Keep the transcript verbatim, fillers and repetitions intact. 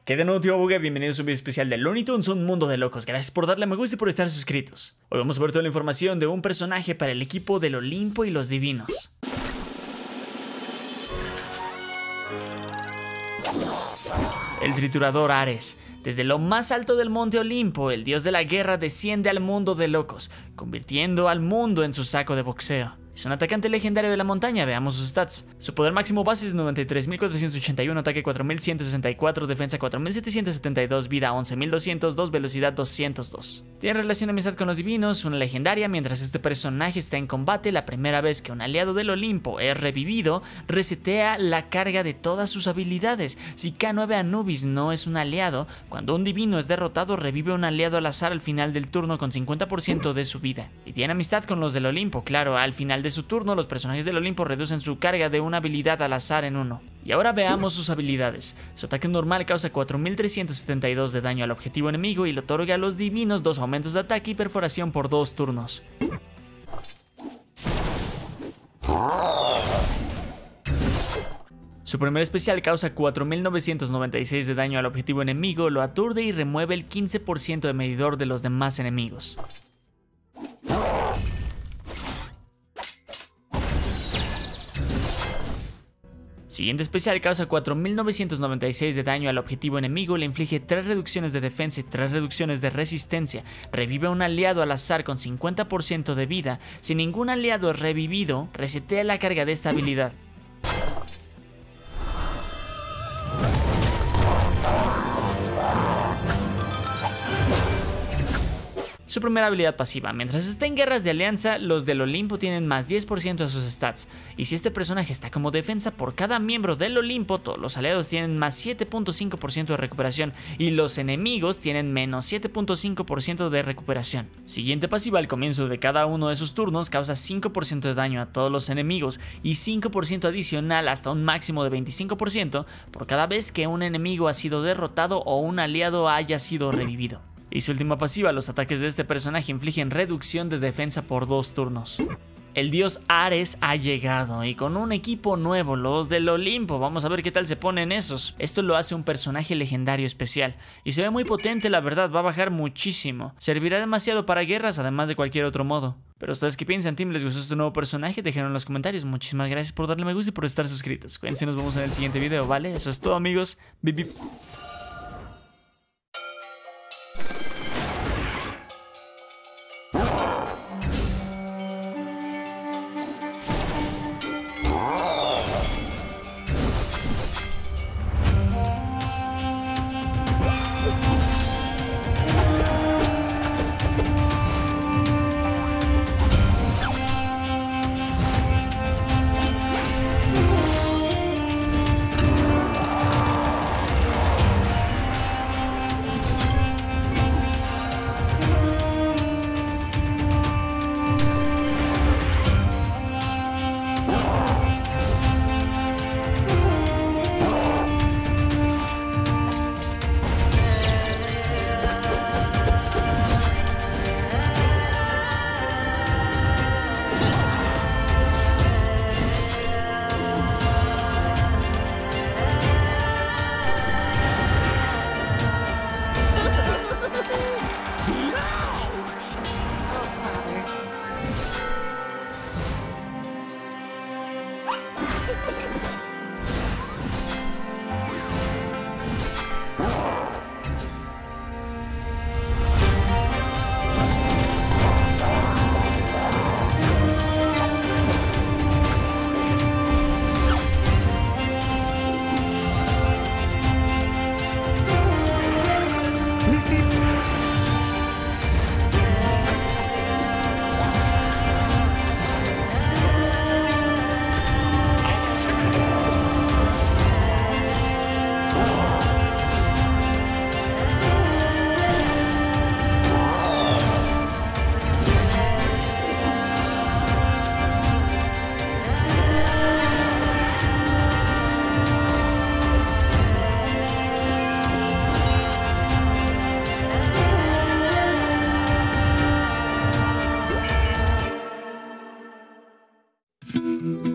Que de nuevo, tío Buga, bienvenidos a un video especial de Looney Tunes, un mundo de locos. Gracias por darle a me gusta y por estar suscritos. Hoy vamos a ver toda la información de un personaje para el equipo del Olimpo y los Divinos. El triturador Ares. Desde lo más alto del monte Olimpo, el dios de la guerra desciende al mundo de locos, convirtiendo al mundo en su saco de boxeo. Es un atacante legendario de la montaña, veamos sus stats. Su poder máximo base es noventa y tres mil cuatrocientos ochenta y uno, ataque cuatro mil ciento sesenta y cuatro, defensa cuatro mil setecientos setenta y dos, vida once mil doscientos dos, velocidad doscientos dos. Tiene relación de amistad con los divinos, una legendaria. Mientras este personaje está en combate, la primera vez que un aliado del Olimpo es revivido, resetea la carga de todas sus habilidades. Si K nueve Anubis no es un aliado, cuando un divino es derrotado, revive un aliado al azar al final del turno con cincuenta por ciento de su vida. Y tiene amistad con los del Olimpo, claro, al final de su turno los personajes del Olimpo reducen su carga de una habilidad al azar en uno. Y ahora veamos sus habilidades. Su ataque normal causa cuatro mil trescientos setenta y dos de daño al objetivo enemigo y le otorga a los divinos dos aumentos de ataque y perforación por dos turnos. Su primer especial causa cuatro mil novecientos noventa y seis de daño al objetivo enemigo, lo aturde y remueve el quince por ciento de medidor de los demás enemigos. Siguiente especial causa cuatro mil novecientos noventa y seis de daño al objetivo enemigo, le inflige tres reducciones de defensa y tres reducciones de resistencia, revive a un aliado al azar con cincuenta por ciento de vida. Si ningún aliado es revivido, resetea la carga de esta habilidad. Su primera habilidad pasiva. Mientras está en guerras de alianza, los del Olimpo tienen más diez por ciento de sus stats. Y si este personaje está como defensa, por cada miembro del Olimpo, todos los aliados tienen más siete punto cinco por ciento de recuperación y los enemigos tienen menos siete punto cinco por ciento de recuperación. Siguiente pasiva, al comienzo de cada uno de sus turnos, causa cinco por ciento de daño a todos los enemigos y cinco por ciento adicional hasta un máximo de veinticinco por ciento por cada vez que un enemigo ha sido derrotado o un aliado haya sido revivido. Y su última pasiva, los ataques de este personaje infligen reducción de defensa por dos turnos. El dios Ares ha llegado y con un equipo nuevo, los del Olimpo. Vamos a ver qué tal se ponen esos. Esto lo hace un personaje legendario especial y se ve muy potente, la verdad, va a bajar muchísimo. Servirá demasiado para guerras, además de cualquier otro modo. Pero ustedes qué piensan, team, ¿les gustó este nuevo personaje? Déjenlo en los comentarios. Muchísimas gracias por darle me gusta y por estar suscritos. Cuídense, nos vemos en el siguiente video, ¿vale? Eso es todo, amigos. Bip, bip. Thank you.